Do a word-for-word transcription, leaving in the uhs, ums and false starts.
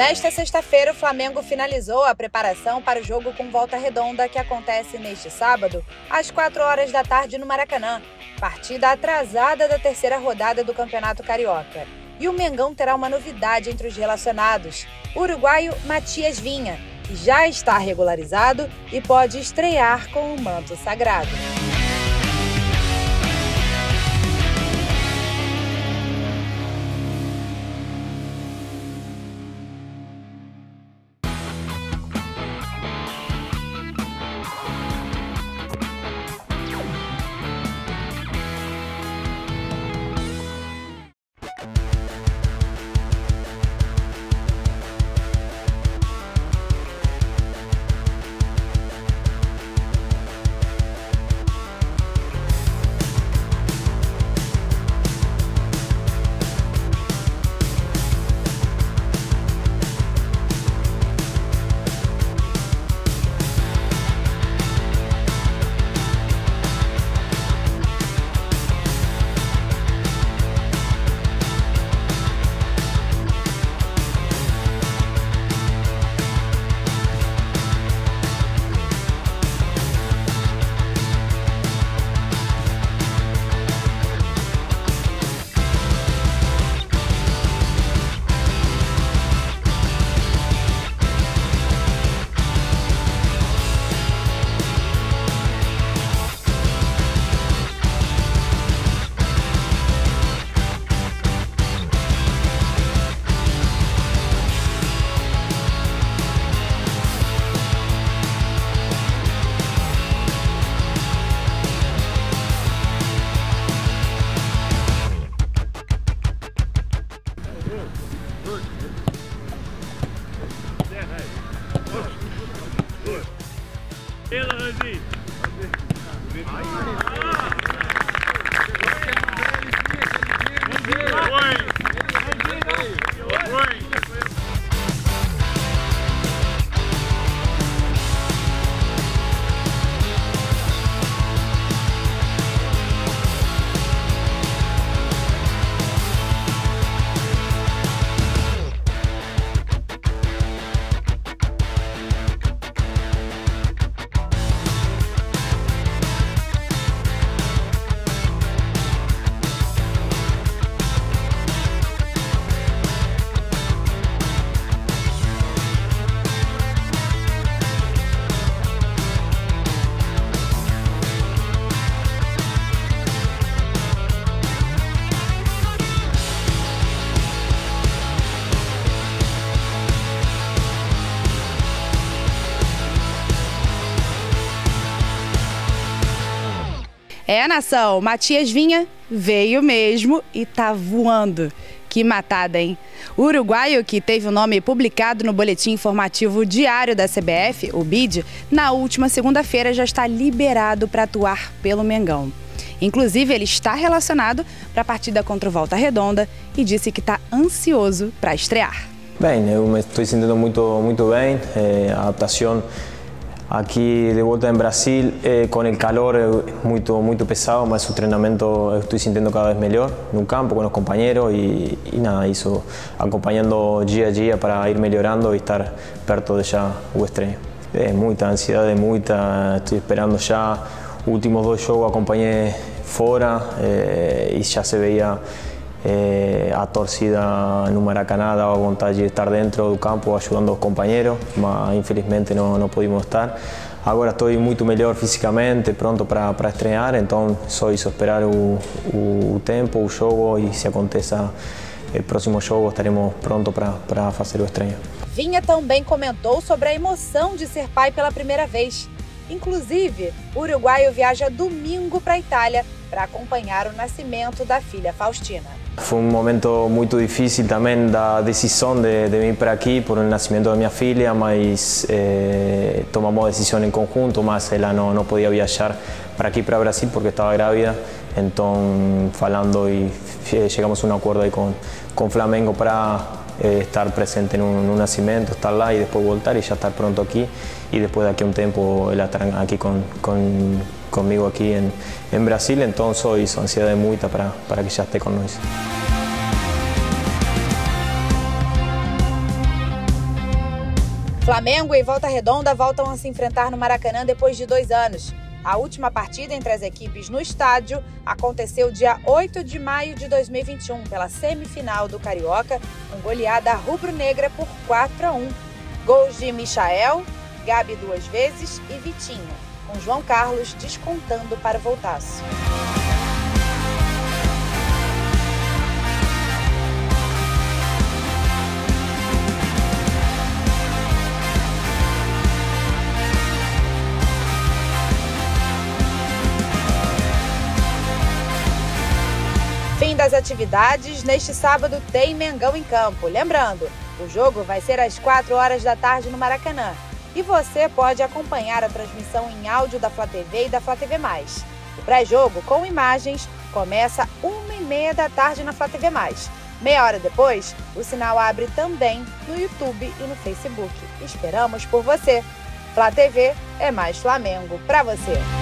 Nesta sexta-feira, o Flamengo finalizou a preparação para o jogo com Volta Redonda, que acontece neste sábado, às quatro horas da tarde no Maracanã, partida atrasada da terceira rodada do Campeonato Carioca. E o Mengão terá uma novidade entre os relacionados, o uruguaio Matias Vinha, que já está regularizado e pode estrear com o manto sagrado. É, nação, Matias Vinha veio mesmo e tá voando. Que matada, hein? O uruguaio, que teve o nome publicado no Boletim Informativo Diário da C B F, o B I D, na última segunda-feira já está liberado para atuar pelo Mengão. Inclusive, ele está relacionado para a partida contra o Volta Redonda e disse que está ansioso para estrear. Bem, eu me estou sentindo muito, muito bem, é, a adaptação aqui de volta em Brasil, eh, com o calor é muito, muito pesado, mas o treinamento eu estou sentindo cada vez melhor no campo, com os companheiros e, e nada, isso acompanhando dia a dia para ir melhorando e estar perto de já o estreio. É muita ansiedade, muita, estou esperando já, os últimos dois jogos acompanhei fora eh, e já se veia eh, a torcida no Maracanã, dava vontade de estar dentro do campo ajudando os companheiros, mas infelizmente não, não pudimos estar. Agora estou muito melhor fisicamente, pronto para, para estrear, então só isso, esperar o, o, o tempo, o jogo e se aconteça o próximo jogo estaremos prontos para, para fazer o estreio. Vinha também comentou sobre a emoção de ser pai pela primeira vez. Inclusive, o uruguaio viaja domingo para a Itália para acompanhar o nascimento da filha Faustina. Foi um momento muito difícil também da decisão de, de vir para aqui por o nascimento da minha filha, mas eh, tomamos a decisão em conjunto, mas ela não, não podia viajar para aqui, para Brasil, porque estava grávida. Então, falando e chegamos a um acordo aí com com Flamengo para eh, estar presente no, no nascimento, estar lá e depois voltar e já estar pronto aqui. E depois daqui a um tempo ela estará aqui com, com, comigo aqui em, em Brasil. Então, só isso, ansiedade muita para, para que já esteja com nós. Flamengo e Volta Redonda voltam a se enfrentar no Maracanã depois de dois anos. A última partida entre as equipes no estádio aconteceu dia oito de maio de dois mil e vinte e um, pela semifinal do Carioca, com goleada rubro-negra por quatro a um. Gols de Michael, Gabi duas vezes e Vitinho, com João Carlos descontando para o Voltaço. Fim das atividades, neste sábado tem Mengão em campo. Lembrando, o jogo vai ser às quatro horas da tarde no Maracanã. E você pode acompanhar a transmissão em áudio da Flá T V e da Flá T V mais. O pré-jogo, com imagens, começa uma e meia da tarde na Flá T V mais. Meia hora depois, o sinal abre também no YouTube e no Facebook. Esperamos por você. Flá T V é mais Flamengo para você.